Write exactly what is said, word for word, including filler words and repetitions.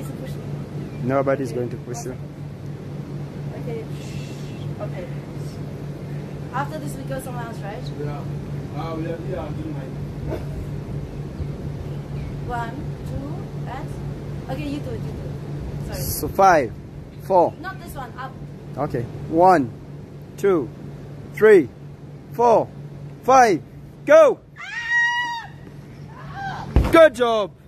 needs to push me. Nobody's Okay. going to push you. Okay. Okay. After this, we go somewhere else, right? Yeah. Ah, we are here. I'm doing my. One, two, and. Okay, you do it. You do it. Sorry. So five, four. Not this one. Up. Okay. One, two, three, four, five. Go! Good job!